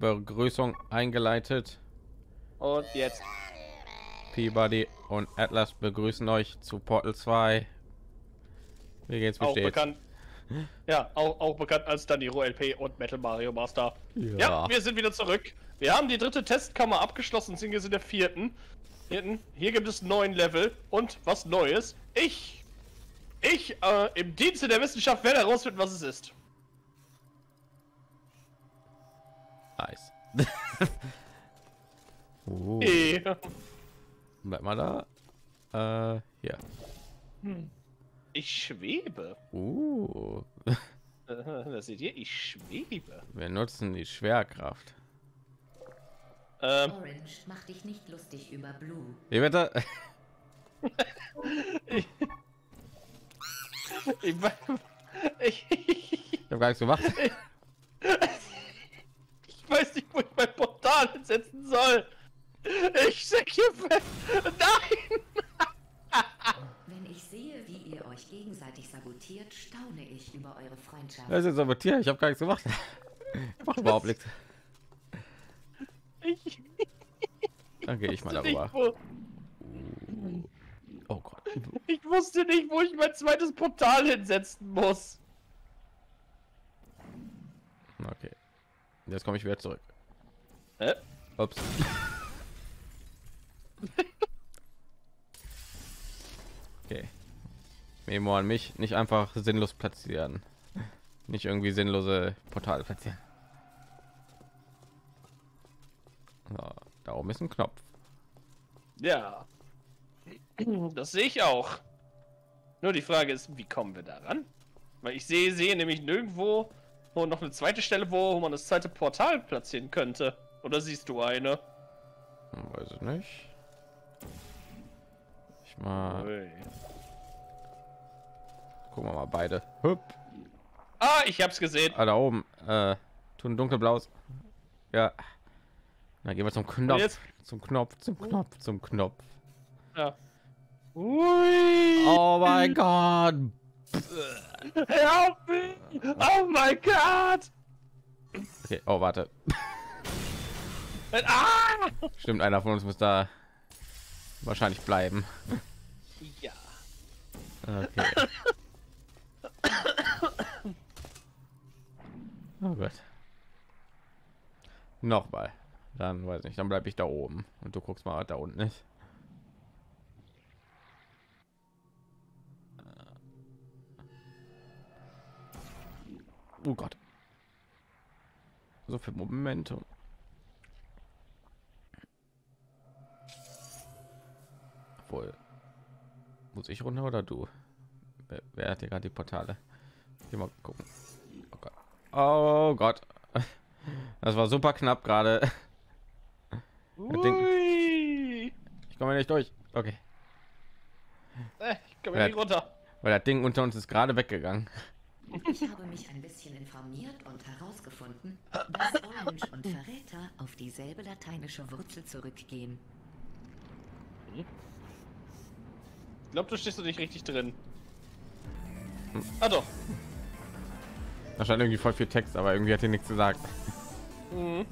Begrüßung eingeleitet. Und jetzt. Peabody und Atlas begrüßen euch zu Portal 2. Wie geht's, Auch bekannt. Ja, auch bekannt als Daniro LP und Metal Mario Master. Ja, wir sind wieder zurück. Wir haben die dritte Testkammer abgeschlossen, sind jetzt in der vierten. Hier gibt es 9 Level und was Neues. Ich im Dienste der Wissenschaft werde herausfinden, was es ist. Nice. Bleib mal da. Hier. Ich schwebe. Das seht ihr, ich schwebe. Wir nutzen die Schwerkraft. Orange, mach dich nicht lustig über Blue. Wie bitte? Ich habe gar nichts gemacht. Ich weiß nicht, wo ich mein Portal setzen soll. Ich sag hier fest. Nein! Wenn ich sehe, wie ihr euch gegenseitig sabotiert, staune ich über eure Freundschaft. Das ist sabotiert. Ich habe gar nichts gemacht. Ich mach überhaupt nichts. Dann gehe ich mal darüber. Oh Gott. Ich wusste nicht, wo ich mein zweites Portal hinsetzen muss. Okay. Jetzt komme ich wieder zurück. Ups. Okay. Memo an mich, nicht einfach sinnlos platzieren. Nicht irgendwie sinnlose Portale platzieren. So, da oben ist ein Knopf. Ja. Das sehe ich auch. Nur die Frage ist, wie kommen wir daran? Weil ich sehe nämlich nirgendwo wo noch eine zweite Stelle, wo man das zweite Portal platzieren könnte. Oder siehst du eine? Weiß ich nicht. Ich mal. Ui. Gucken wir mal beide. Hup. Ah, ich hab's gesehen. Ah, da oben. Tun dunkelblaues. Ja. Na, gehen wir zum Knopf. Jetzt? Zum Knopf. Zum Knopf. Ja. Ui. Oh mein Gott. Help me! Oh mein Gott! Okay, oh, warte. Ah! Stimmt, einer von uns muss da wahrscheinlich bleiben. Ja. Okay. Oh Gott. Nochmal. Dann weiß nicht, dann bleibe ich da oben und du guckst mal da unten nicht. Oh Gott. So viel Momentum. Obwohl. Muss ich runter oder du? Wer hat hier gerade die Portale? Hier mal gucken. Oh Gott. Oh Gott. Das war super knapp gerade. Ich komme nicht durch. Okay. Ich komme nicht runter. Weil das Ding unter uns ist gerade weggegangen. Ich habe mich ein bisschen informiert und herausgefunden, dass Orange und Verräter auf dieselbe lateinische Wurzel zurückgehen. Ich glaube, du stehst nicht richtig drin. Ah doch. Da stand irgendwie voll viel Text, aber irgendwie hat er nichts gesagt. Mhm.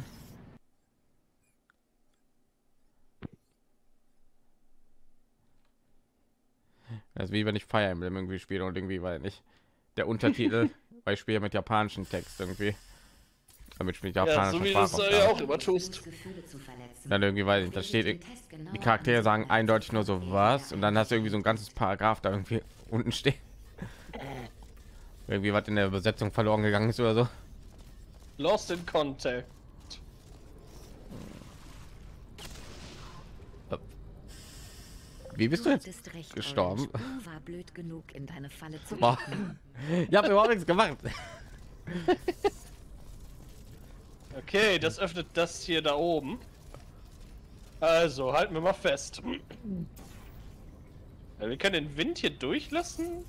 Das ist wie wenn ich Fire Emblem irgendwie spiele und irgendwie, weil nicht der Untertitel, weil ich spiele mit japanischen Text irgendwie, damit ich mit japanischen ja, so wie du es ja auch immer tust. Dann irgendwie, weil da steht, die Charaktere sagen eindeutig nur so was und dann hast du irgendwie so ein ganzes Paragraph da irgendwie unten stehen. Irgendwie was in der Übersetzung verloren gegangen ist oder so. Lost in Contact. Wie bist du jetzt gestorben? War blöd genug, in deine Falle zu Ich habe überhaupt nichts gemacht. Okay, das öffnet das hier da oben. Also, halten wir mal fest. Ja, wir können den Wind hier durchlassen.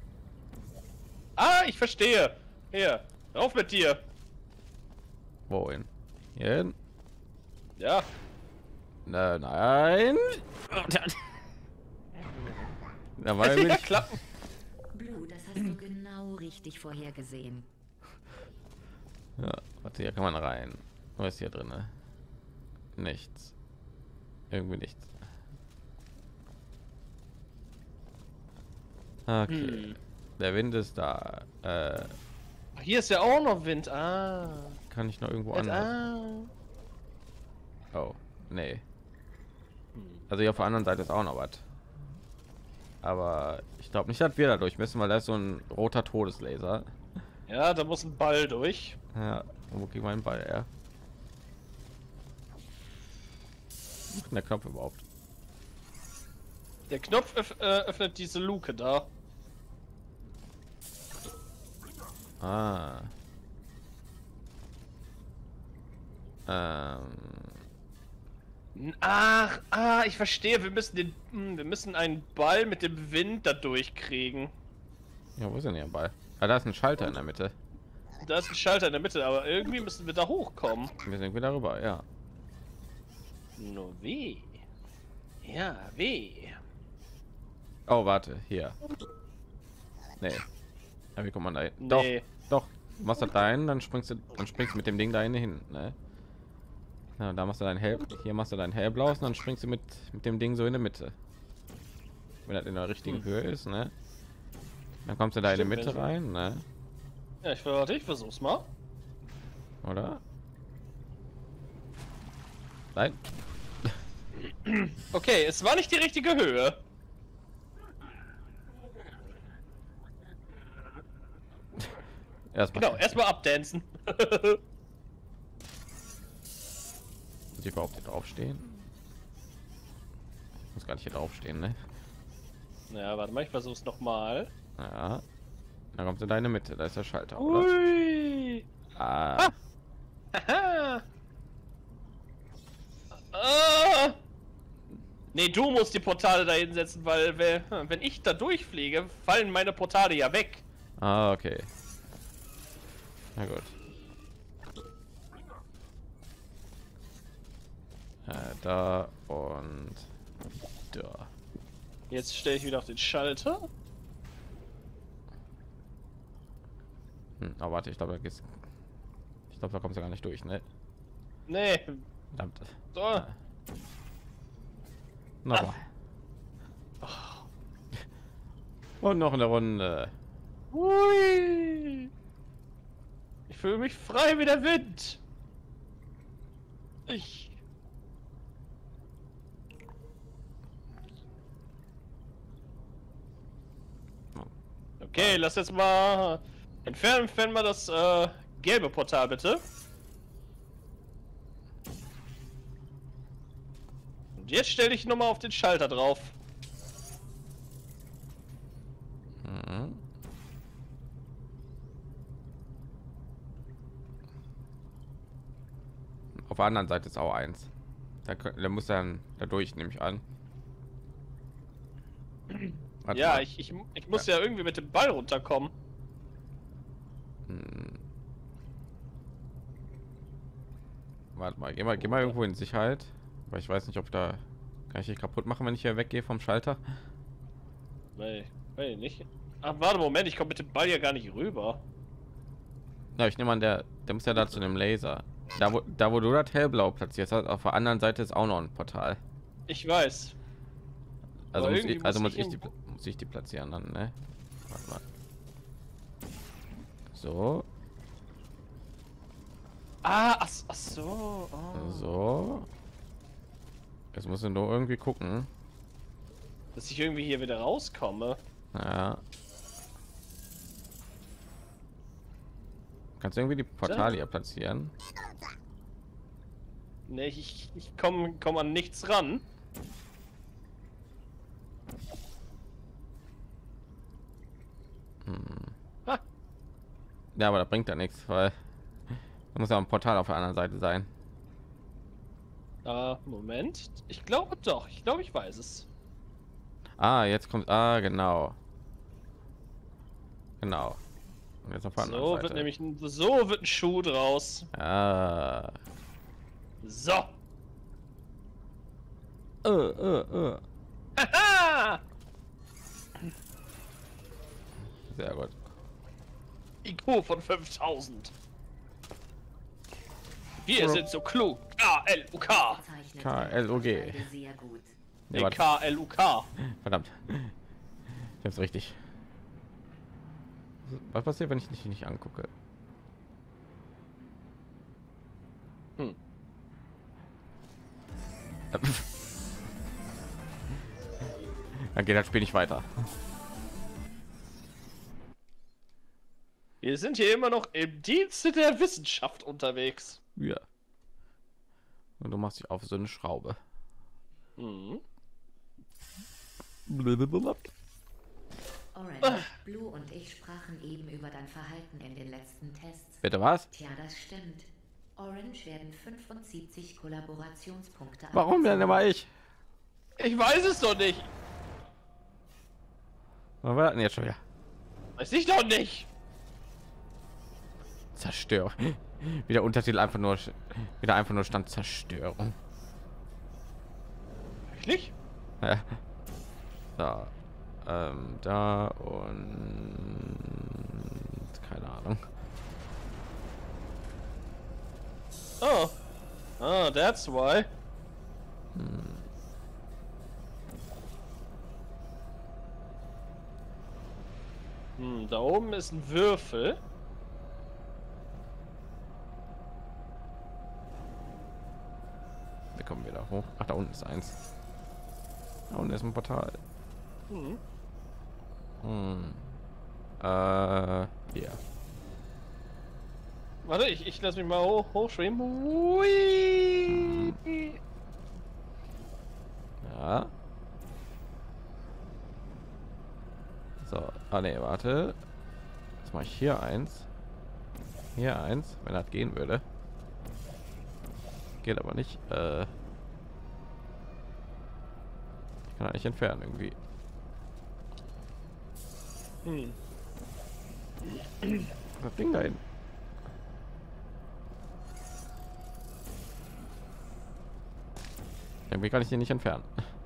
Ah, ich verstehe. Hier, auf mit dir. Wohin? Hier hin? Ja. Nein. Da war ja, nicht. klappen. Blue, das hast du genau richtig vorhergesehen. Ja, warte, hier kann man rein. Was ist hier drin? Nichts. Irgendwie nichts. Okay. Der Wind ist da. Hier ist ja auch noch Wind. Kann ich noch irgendwo anders? Oh, nee. Also hier auf der anderen Seite ist auch noch was. Aber ich glaube nicht, dass wir da durch müssen, weil da ist so ein roter Todeslaser. Ja, da muss ein Ball durch. Ja, wo kriegt mein Ball her? Der Knopf überhaupt? Der Knopf öffnet diese Luke da. Ah. Ich verstehe. Wir müssen einen Ball mit dem Wind da durchkriegen. Ja, wo ist denn der Ball? Ah, da ist ein Schalter in der Mitte. Da ist ein Schalter in der Mitte, aber irgendwie müssen wir da hochkommen. Wir sind wieder rüber, ja. Nur wie? Ja, wie? Oh, warte, hier. Nee. Ja, wie kommt man da hin? Nee. Doch. Du machst da rein, dann springst du mit dem Ding da hin, ne? Ja, da machst du dein Hell, hier machst du dein hellblaues und dann springst du mit dem Ding so in der Mitte. Wenn das in der richtigen Höhe ist, ne? Dann kommst du da in die Mitte rein, ne? Ja, ich versuch's mal. Oder? Nein. Okay, es war nicht die richtige Höhe. Erstmal abdancen. Muss ich überhaupt hier draufstehen? Ich muss gar nicht hier draufstehen, ne? Ja, warte mal, ich versuch's noch mal. Ja. Dann kommst du in deine Mitte, da ist der Schalter, oder? Ui. Ah. Nee, du musst die Portale da hinsetzen, weil wenn ich da durchfliege, fallen meine Portale ja weg. Ah, okay. Na gut. Da und da. Jetzt stelle ich wieder auf den Schalter. Aber warte, ich glaube, da kommst du gar nicht durch, ne? Nee. Verdammt. So. Ja. Nochmal. Und noch eine Runde. Hui. Ich fühle mich frei wie der Wind. Okay, lass jetzt mal entfernen wir das gelbe Portal bitte. Und jetzt stelle ich nochmal auf den Schalter drauf. Auf der anderen Seite ist auch eins. Der muss dann dadurch, nehme ich an. Warte Ja, mal. ich muss ja irgendwie mit dem Ball runterkommen. Warte mal, geh mal irgendwo in Sicherheit, weil ich weiß nicht, ob da kann ich dich kaputt machen, wenn ich hier weggehe vom Schalter. Nee, nicht. Ach, warte, Moment, ich komme mit dem Ball ja gar nicht rüber. Ja, ich nehme an, der muss ja da zu dem Laser. Da wo du das hellblau platziert hast, auf der anderen Seite ist auch noch ein Portal. Ich weiß. Also Aber muss ich die platzieren dann, ne? Warte mal. So. Ach so. Oh. So. Jetzt muss ich nur irgendwie gucken. Dass ich irgendwie hier wieder rauskomme. Ja. Kannst du irgendwie die Portale hier platzieren? Ne, ich komm an nichts ran. Ha. Ja, aber das bringt ja nichts, weil da muss ja ein Portal auf der anderen Seite sein. Moment. Ich glaube doch. Ich glaube, ich weiß es. Ah, jetzt kommt. Ah, genau. Genau. Und jetzt auf der anderen So Seite. wird ein Schuh draus. Ah. So. Haha! Sehr gut. IQ von 5000. Wir sind so klug. K-L-U-K. K-L-U-G. Sehr gut. Nee, warte. K-L-U-K. Verdammt. Ich hab's richtig. Was passiert, wenn ich dich nicht angucke? Dann geht das Spiel nicht weiter. Wir sind hier immer noch im Dienste der Wissenschaft unterwegs. Ja. Und du machst dich auf so eine Schraube. Mhm. Orange, Blue und ich sprachen eben über dein Verhalten in den letzten Tests. Bitte was? Tja, das stimmt. Orange werden 75 Kollaborationspunkte. Warum denn immer ich? Ich weiß es doch nicht. Was war denn jetzt schon wieder? Weiß ich doch nicht. Zerstörung. Wie der Untertitel einfach nur stand Zerstörung. Wirklich? Ja. Da, da und keine Ahnung. Oh. Ah, that's why. Da oben ist ein Würfel. Wir kommen wieder hoch. Ach, da unten ist eins. Da unten ist ein Portal. Hier. Warte, ich lass mich mal hochschwimmen. Hui. Ja. So, ne, warte. Jetzt mache ich hier eins. Hier eins, wenn das gehen würde. Geht aber nicht. Ich kann nicht entfernen irgendwie. Das Ding da hin. Irgendwie kann ich den nicht entfernen.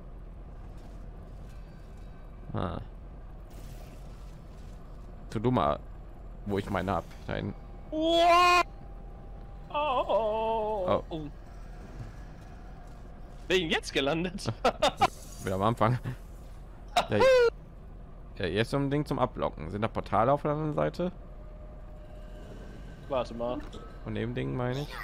Tu du mal, wo ich meine hab. Dahin. Oh. Bin jetzt gelandet. Wieder am Anfang. Ja, ja, jetzt so ein Ding zum Ablocken. Sind da Portale auf der anderen Seite? Warte mal. Von dem Ding meine ich.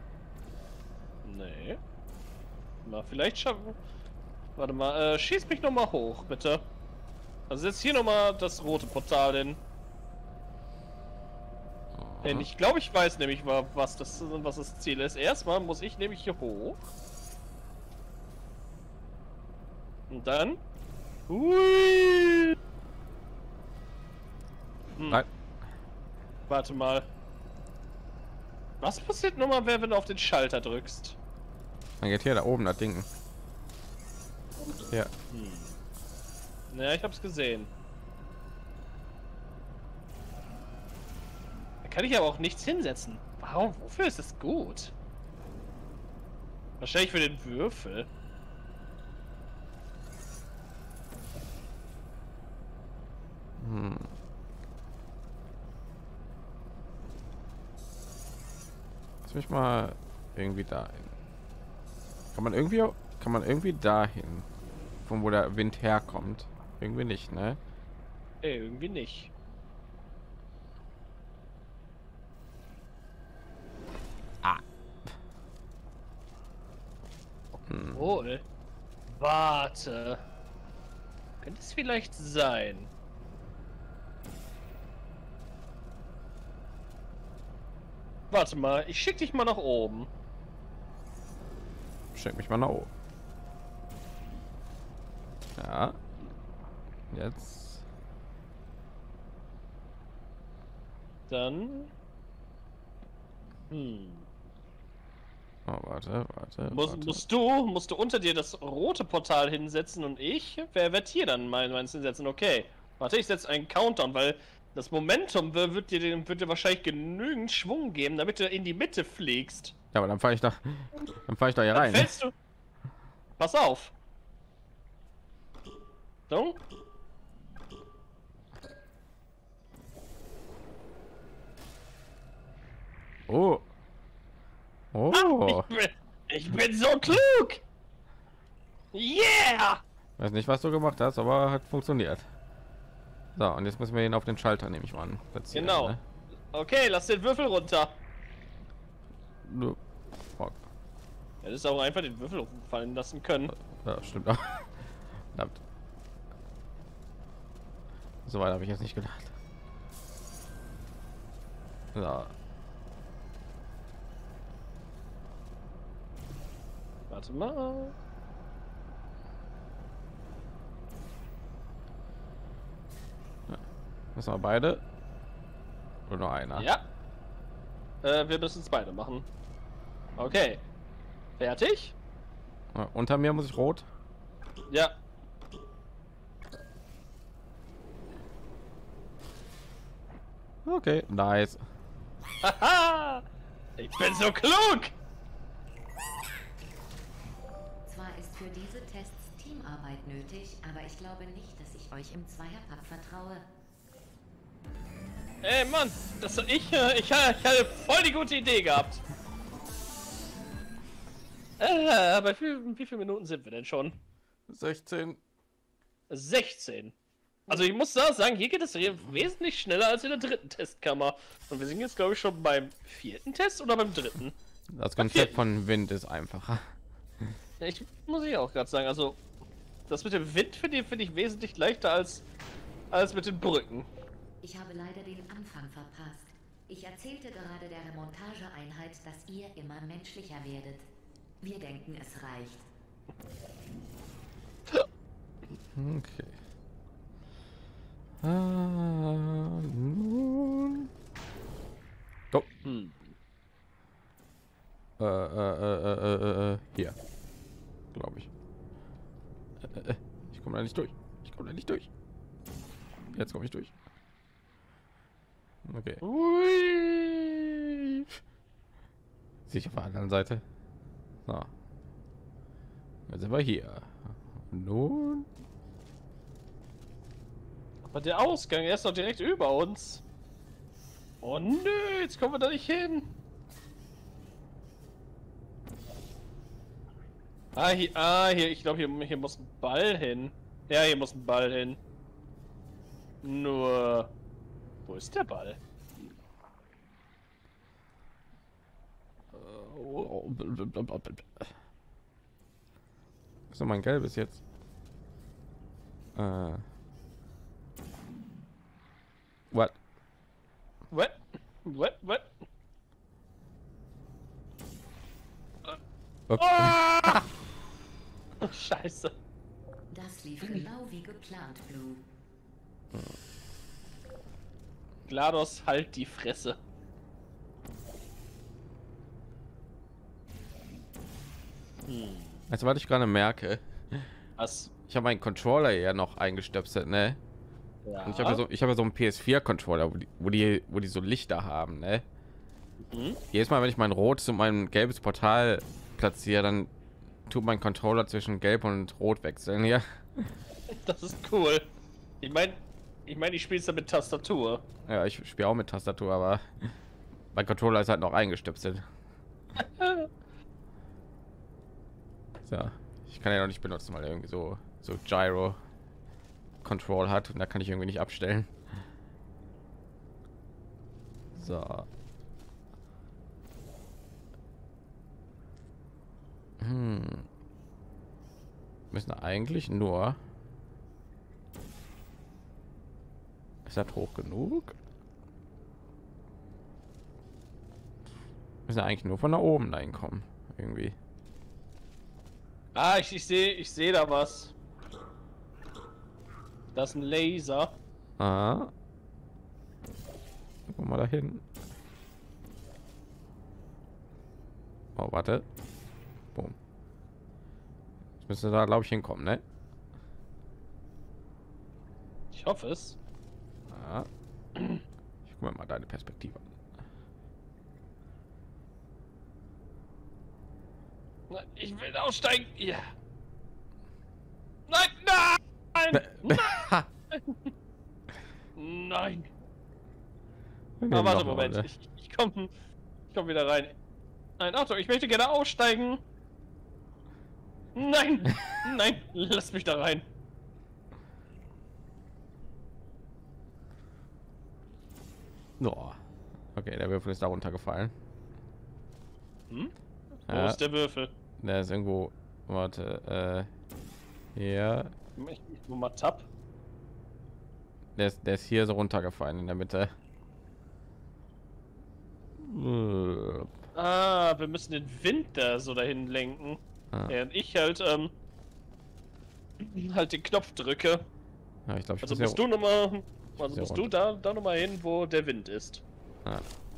Nee. Mal vielleicht schaffen. Warte mal, schieß mich noch mal hoch, bitte. Also jetzt hier noch mal das rote Portal hin. Denn ich glaube, ich weiß nämlich, was das Ziel ist. Erstmal muss ich nämlich hier hoch. Und dann. Hui. Nein. Warte mal. Was passiert nochmal, wenn du auf den Schalter drückst? Dann geht hier da oben das Ding. Ja. Ja, ich hab's gesehen. Da kann ich aber auch nichts hinsetzen. Warum? Wofür ist es gut? Wahrscheinlich für den Würfel. Lass mich mal irgendwie dahin. Kann man irgendwie dahin, von wo der Wind herkommt? Irgendwie nicht, ne? Irgendwie nicht. Obwohl. Warte. Könnte es vielleicht sein? Warte mal, ich schick dich mal nach oben. Schick mich mal nach oben. Ja. Jetzt. Dann. Oh, warte. Musst du unter dir das rote Portal hinsetzen und wer wird hier dann meins hinsetzen? Okay. Warte, ich setze einen Countdown, weil das Momentum wird dir wahrscheinlich genügend Schwung geben, damit du in die Mitte fliegst. Ja, aber dann fahre ich da hier rein. Fällst du? Pass auf. So. Oh. Oh. Ich bin so klug! Yeah! Weiß nicht, was du gemacht hast, aber hat funktioniert. So, und jetzt müssen wir ihn auf den Schalter, nehme ich mal an. Platzieren, Genau. ne? Okay, lass den Würfel runter. Fuck. Er ist auch einfach den Würfel fallen lassen können. Ja, stimmt auch. Verdammt. So weit habe ich jetzt nicht gedacht. So. Warte mal. Müssen wir beide? Oder nur einer? Ja. Wir müssen es beide machen. Okay. Fertig? Unter mir muss ich rot. Ja. Okay, nice. Haha! Ich bin so klug! Zwar ist für diese Tests Teamarbeit nötig, aber ich glaube nicht, dass ich euch im Zweierpack vertraue. Ey Mann, ich hatte voll die gute Idee gehabt. Aber wie viele Minuten sind wir denn schon? 16. 16. Also ich muss da sagen, hier geht es hier wesentlich schneller als in der dritten Testkammer. Und wir sind jetzt glaube ich schon beim vierten Test oder beim dritten. Das Konzept von Wind ist einfacher. Ich muss ich auch gerade sagen, also das mit dem Wind finde ich wesentlich leichter als mit den Brücken. Ich habe leider den Anfang verpasst. Ich erzählte gerade der Remontageeinheit, dass ihr immer menschlicher werdet. Wir denken, es reicht. Okay. Nun. Go. Hier. Glaube ich. Ich komme da nicht durch. Ich komme da nicht durch. Jetzt komme ich durch. Okay. Ui. Sicher auf der anderen Seite. So. Jetzt sind wir hier. Nun. Aber der Ausgang, er ist doch direkt über uns. Oh nö, jetzt kommen wir da nicht hin. Hier, ich glaube, hier muss ein Ball hin. Ja, hier muss ein Ball hin. Nur, wo ist der Ball? So, mein gelbes jetzt. What? What? What? Okay. Ah! Scheiße. Das lief genau wie geplant, Blue. GLaDOS, halt die Fresse. Also, was ich gerade merke, Was? ich habe meinen Controller ja noch eingestöpselt, ne? Ja. Und ich habe ja so einen PS4 Controller, wo die so Lichter haben, ne? Mhm. Jedes Mal, wenn ich mein rotes und mein gelbes Portal platziere, dann tut mein Controller zwischen gelb und rot wechseln, ja. Das ist cool. Ich meine, ich spiele es ja mit Tastatur. Ja, ich spiele auch mit Tastatur, aber mein Controller ist halt noch eingestöpselt. So, ich kann ja noch nicht benutzen, weil er irgendwie so Gyro Control hat und da kann ich irgendwie nicht abstellen. So. Müssen eigentlich nur. Ist das hoch genug? Müssen eigentlich nur von da oben reinkommen, irgendwie. Ah, ich sehe da was. Das ist ein Laser. Ah. Guck mal dahin. Oh, warte. Boom. Jetzt müsste da, glaube ich, hinkommen, ne? Ich hoffe es. Ah. Ich guck mir mal deine Perspektive an. Na, ich will aussteigen. Ja. Nein, nein! Nein! Aber warte, Moment. Ich komm wieder rein. Nein, Achtung, ich möchte gerne aussteigen. Nein! Nein! Lass mich da rein! Oh. Okay, der Würfel ist da runtergefallen. Hm? Wo Ja, ist der Würfel? der ist irgendwo. Warte, hier. Ich nur mal Tab. Der ist hier so runtergefallen in der Mitte. Ah, wir müssen den Wind da so dahin lenken. Ah. Während ich halt, halt den Knopf drücke. Ja, ich glaube, Also musst du nochmal, also musst du runter. da nochmal hin, wo der Wind ist. Ah.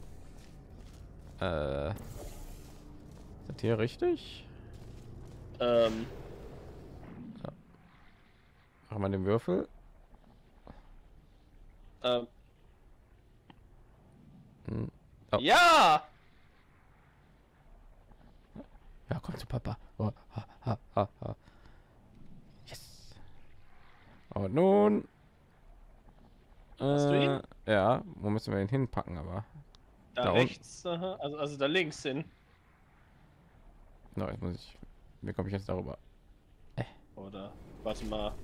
Ist das hier richtig? Mach mal den Würfel. Ähm. Oh. Ja! Ja, komm zu Papa. Oh, ha. Yes. Und nun. Hast du ihn? Ja, wo müssen wir ihn hinpacken, aber. Da Da rechts, aha, also da links hin. No, jetzt muss ich. Wie komme ich jetzt darüber? Oder, warte mal.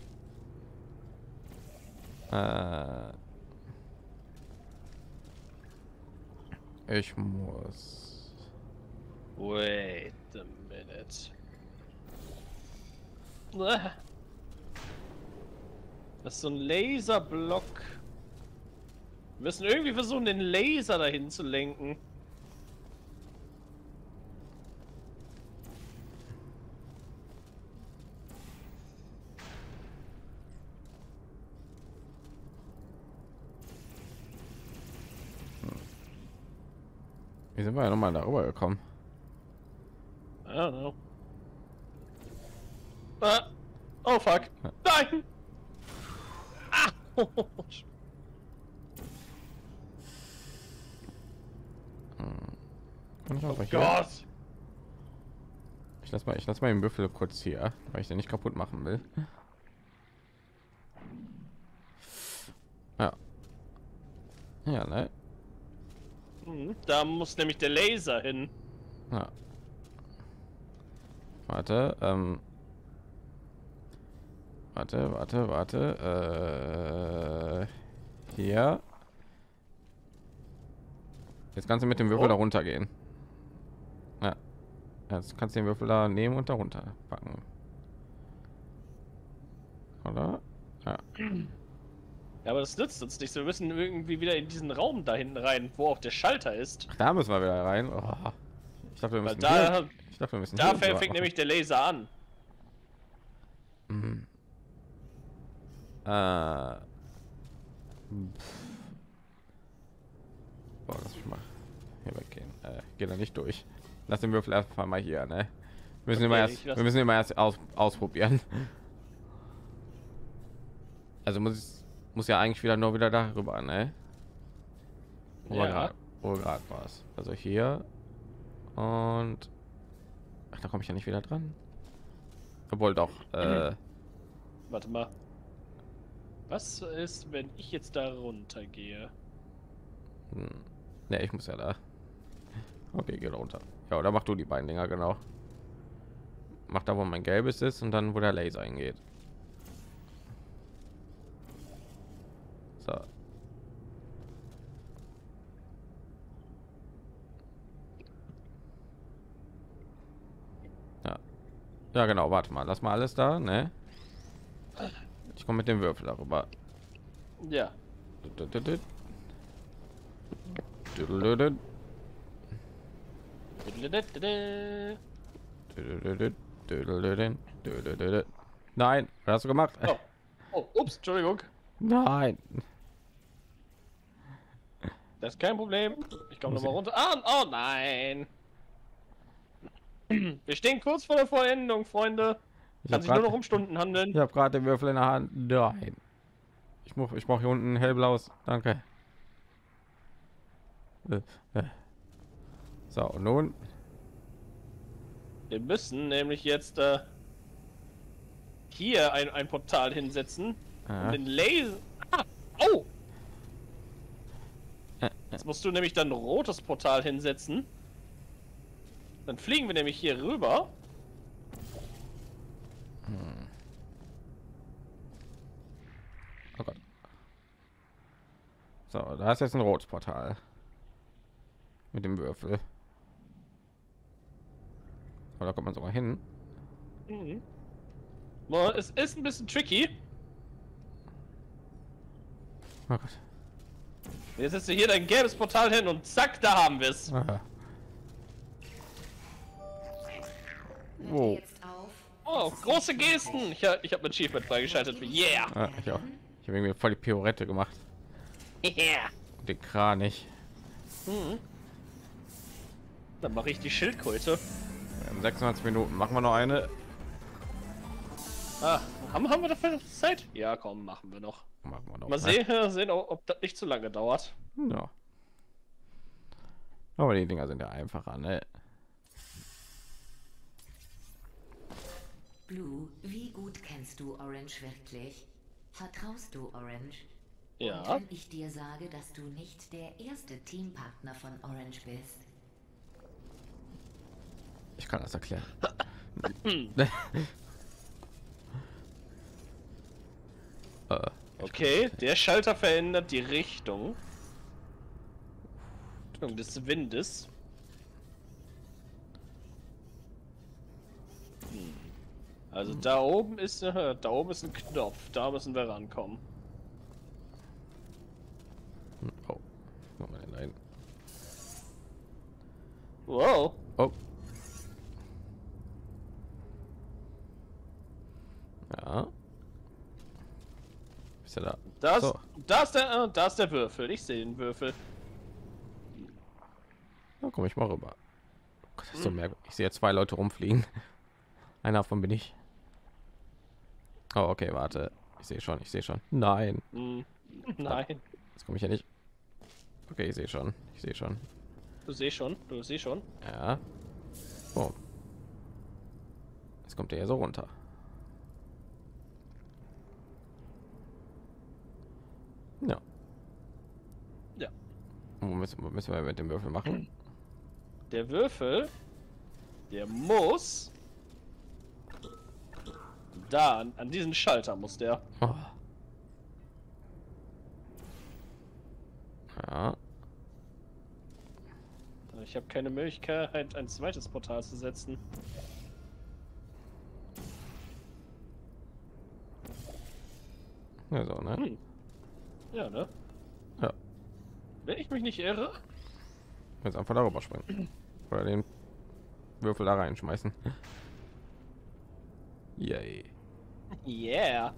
Ich muss. Wait a minute. Ah. Das ist so ein Laserblock. Wir müssen irgendwie versuchen, den Laser dahin zu lenken. Wie sind wir ja noch mal darüber gekommen? I don't know. Ah. Oh fuck. Nein! Ah. Kann ich Oh einfach hier? Gott! Ich lass mal den Würfel kurz hier, weil ich den nicht kaputt machen will. Ja. Ja, ne? Da muss nämlich der Laser hin. Ja. Warte, warte. Hier. Jetzt kannst du mit dem Würfel da runter gehen. Ja. Jetzt kannst du den Würfel da nehmen und da runter packen. Oder? Ja. Ja, aber das nützt uns nichts. Wir müssen irgendwie wieder in diesen Raum da hinten rein, wo auch der Schalter ist. Ach, da müssen wir wieder rein. Oh. Ich dachte, wir Weil müssen da, hier. Ich dachte, wir müssen da hier fängt nämlich der Laser an. Mhm. Boah, lass mich mal hier weggehen. Geht da nicht durch. Lass den Würfel einfach mal hier, ne? Wir müssen immer erst ausprobieren. Also muss ja eigentlich wieder nur wieder darüber, ne? Ja. Wo gerade war es. Also hier und ach, da komme ich ja nicht wieder dran. Obwohl doch. Warte mal. Was ist, wenn ich jetzt da runter gehe? Ne, ich muss ja da. Okay, geh runter. Ja, oder mach du die beiden Dinger, genau. Mach da, wo mein gelbes ist und dann, wo der Laser eingeht. So. Ja. Ja, genau, warte mal. Lass mal alles da, ne? Ich komme mit dem Würfel darüber. Ja. Nein, was hast du gemacht? Oh. Oh, ups, Entschuldigung. Nein. Das ist kein Problem. Ich komme noch mal runter. Ah, oh nein. Wir stehen kurz vor der Vollendung, Freunde. Kann sich nur noch um Stunden handeln. Ich habe gerade den Würfel in der Hand. Nein. Ich brauche hier unten hellblaues. Danke. So, und nun? Wir müssen nämlich jetzt hier ein Portal hinsetzen. Und den Laser... Ah, oh! Jetzt musst du nämlich dann ein rotes Portal hinsetzen. Dann fliegen wir nämlich hier rüber. So, da ist jetzt ein rotes Portal mit dem Würfel. Aber da kommt man sogar hin. Mhm. Boah, es ist ein bisschen tricky. Oh Gott. Jetzt setzt du hier dein gelbes Portal hin und zack, da haben wir es. Aha. Oh. Oh, große Gesten. Ich habe ein Achievement freigeschaltet für Yeah. Ah, ich auch. Ich habe irgendwie voll die Pirouette gemacht. Yeah. Und den Kranich. Mhm. Dann mache ich die Schildkröte. Wir haben 26 Minuten. Machen wir noch eine. Ah, haben wir dafür noch Zeit? Ja, komm, machen wir noch. Machen wir noch. Mal sehen, ob das nicht zu lange dauert. Ja. Aber die Dinger sind ja einfacher, ne? Blue, wie gut kennst du Orange wirklich? Vertraust du Orange? Ja. Und wenn ich dir sage, dass du nicht der erste Teampartner von Orange bist? Ich kann das erklären. Okay, der Schalter verändert die Richtung des Windes. Also da oben ist ein Knopf, da müssen wir rankommen. Oh. Machen wir denn rein? Wow. Oh. Ja. Ist er da? So. Da ist der Würfel. Ich sehe den Würfel. Da komme ich mal rüber. Oh Gott, das ist so merkwürdig. Ich sehe zwei Leute rumfliegen. Einer davon bin ich. Oh, okay, warte. Ich sehe schon. Nein. Nein. Jetzt komme ich ja nicht. Okay, ich sehe schon. Du siehst schon. Ja. Oh. Jetzt kommt der ja so runter. Ja. Ja. Wo müssen wir mit dem Würfel machen? Der Würfel, der muss da an diesen Schalter muss der. Oh. Ja. Ich habe keine Möglichkeit, ein zweites Portal zu setzen. Ja, so, ne? Ja, ne? Ja. Wenn ich mich nicht irre. Jetzt einfach darüber springen. Oder den Würfel da reinschmeißen. Yay. Yeah.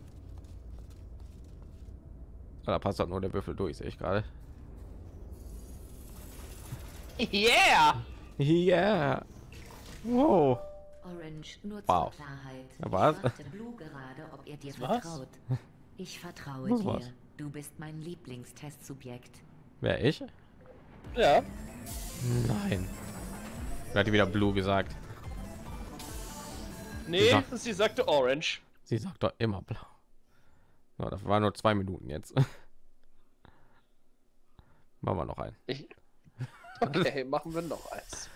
Da passt halt nur der Würfel durch, sehe ich gerade. Yeah. Yeah. Wow. Orange, nur zur Wow. Klarheit. Ja, was? Ich fragte Blue gerade, ob er dir Was? vertraut. Ich vertraue Was dir. war's? Du bist mein Lieblingstestsubjekt. Wer ich? Ja. Nein. Wer hat die wieder Blue gesagt? Nee, Ja. sie sagte Orange. Sie sagt doch immer blau. No, das war nur 2 Minuten jetzt. Machen wir noch einen. Okay, machen wir noch eins.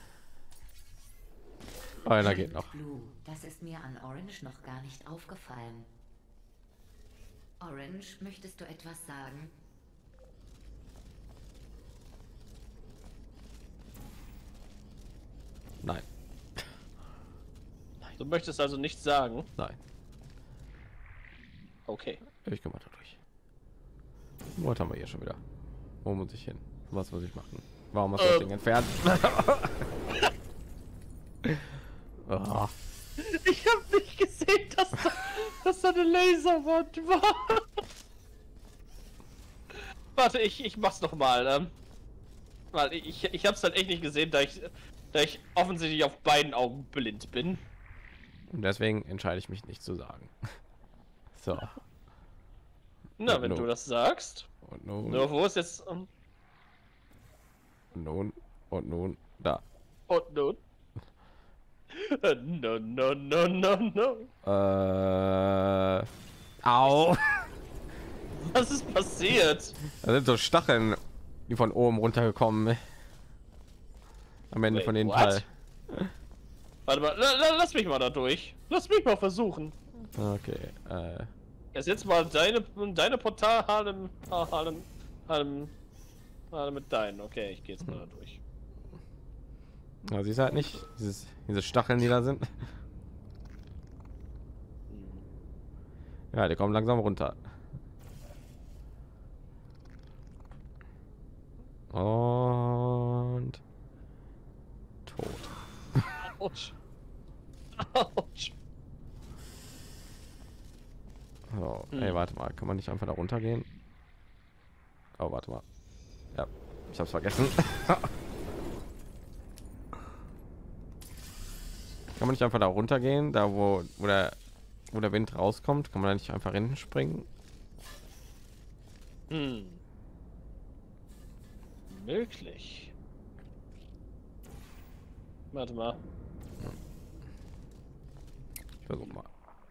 Einer geht noch. Blue, das ist mir an Orange noch gar nicht aufgefallen. Orange, möchtest du etwas sagen? Nein. Du möchtest also nichts sagen? Nein. Okay. Ich komme da durch. Was haben wir hier schon wieder? Wo muss ich hin? Was muss ich machen? Warum hast du das Ding entfernt? Oh. Ich habe nicht gesehen, dass da eine Laserwand war. Warte, ich mach's noch mal. Weil ich hab's halt echt nicht gesehen, da ich offensichtlich auf beiden Augen blind bin. Und deswegen entscheide ich mich nicht zu sagen. So. Na, Und wenn nun. du das sagst. Und nun. Nur wo ist jetzt. Und nun. Und nun. Da. Und nun? No. Au. Was ist passiert? Da sind so Stacheln, die von oben runtergekommen. Am Ende Wait, von den what? Teil. Warte mal, lass mich mal da durch. Lass mich mal versuchen. Okay. Erst jetzt mal deine Portalhallen Alle mit deinen. Okay, ich gehe jetzt mal da durch. Ja, sie ist halt nicht diese Stacheln, die da sind. Ja, die kommen langsam runter. Und tot. Autsch. Autsch. So, ey, warte mal, kann man nicht einfach da runtergehen? Oh, warte mal. Ja, ich hab's vergessen. Kann man nicht einfach da runtergehen, da wo der Wind rauskommt? Kann man da nicht einfach hinten springen? Möglich. Warte mal. Ich versuch mal.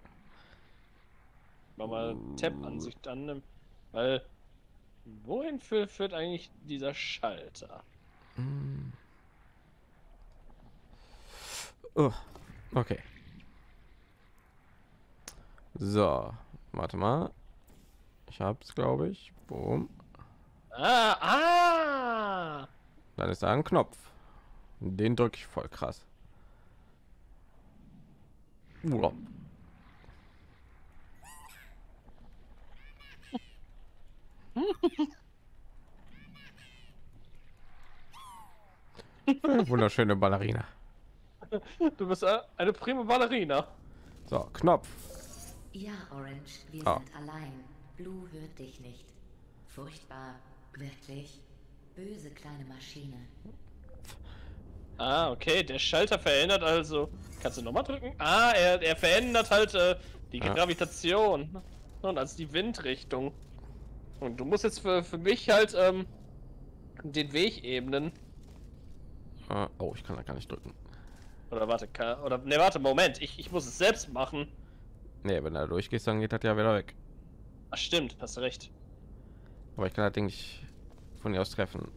Mach mal Tab-Ansicht an, weil wohin führt eigentlich dieser Schalter? Oh, okay. So, warte mal. Ich hab's, glaube ich. Boom. Ah! Dann ist da ein Knopf. Den drücke ich voll krass. Wow. Wunderschöne Ballerina. Du bist eine prima Ballerina. So, Knopf. Ja, Orange, wir Ah. sind allein. Blue hört dich nicht. Furchtbar, wirklich. Böse kleine Maschine. Ah, okay, der Schalter verändert also. Kannst du noch mal drücken? Ah, er verändert halt die Gravitation und also die Windrichtung. Und du musst jetzt für mich halt den Weg ebnen. Oh, ich kann da gar nicht drücken. Oder warte, ne, warte, Moment, ich muss es selbst machen. Nee, wenn du da durchgehst, dann geht das ja wieder weg. Ach stimmt, hast du recht. Aber ich kann das Ding nicht von hier aus treffen.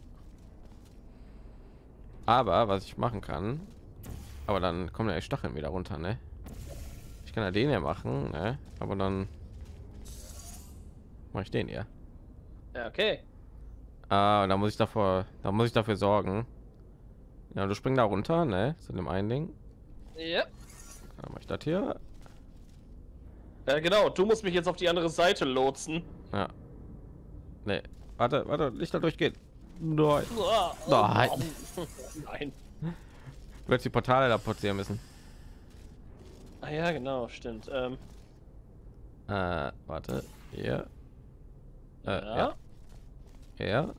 Aber was ich machen kann, aber dann kommen ja die Stacheln wieder runter, ne? Ich kann ja den ja machen, ne? Aber dann mache ich den ja. Ja, okay. Und da muss ich dafür sorgen. Ja, du springst da runter, ne? Zu dem einen Ding. Ja. Dann mache ich das hier. Ja, genau, du musst mich jetzt auf die andere Seite lotsen. Ja. Ne, warte, nicht da durchgehen. Nein. Nein. Nein. Du wirst die Portale da platzieren müssen. Ah ja, genau, stimmt. Warte. Hier. Ja. Ja. Ja.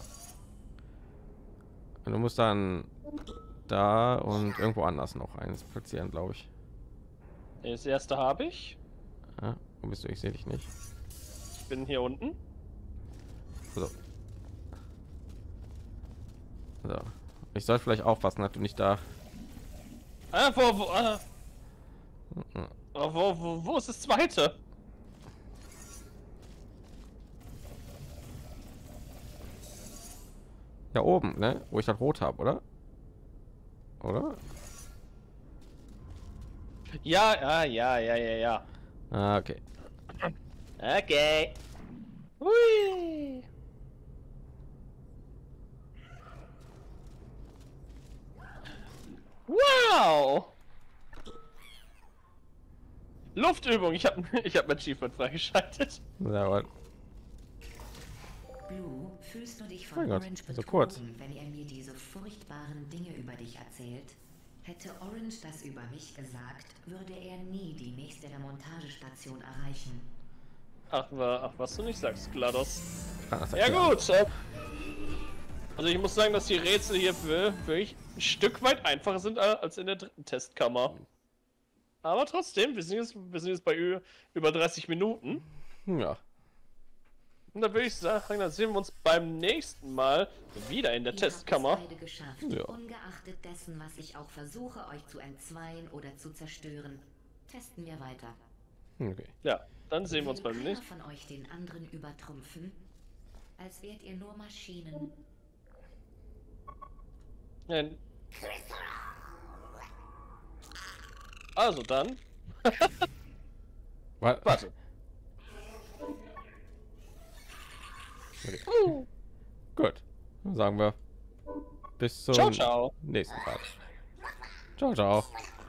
Und du musst dann da und irgendwo anders noch eins platzieren, glaube ich. Das erste habe ich. Ja, wo bist du? Ich sehe dich nicht. Ich bin hier unten. So. So. Ich soll vielleicht aufpassen, dass du nicht da. Ah, wo ist das zweite? Ja, oben, ne? Wo ich das rot habe, oder? Oder? Ja. Okay. Okay. Hui. Wow. Luftübung. Ich habe mein Achievement freigeschaltet. Ja, aber Blue, fühlst du dich Mein von Gott, Orange so kurz. betrogen, wenn er mir diese furchtbaren Dinge über dich erzählt? Hätte Orange das über mich gesagt, würde er nie die nächste Remontagestation erreichen. Ach, was du nicht sagst, GLaDOS. das Ja erklärt. gut. Also ich muss sagen, dass die Rätsel hier wirklich ein Stück weit einfacher sind als in der dritten Testkammer. Aber trotzdem, wir sind jetzt bei über 30 Minuten. Ja. Und da würde ich sagen, dann sehen wir uns beim nächsten Mal wieder in der Testkammer. Ihr habt es beide geschafft, Ja. ungeachtet dessen, was ich auch versuche, euch zu entzweien oder zu zerstören. Testen wir weiter. Okay. Ja, dann sehen wir uns Will beim einer nächsten von euch den anderen übertrumpfen? Als wärt ihr nur Maschinen. Mal. Also dann. Warte. Okay. Gut. Dann sagen wir bis zum Ciao, ciao. nächsten Part. Ciao, ciao.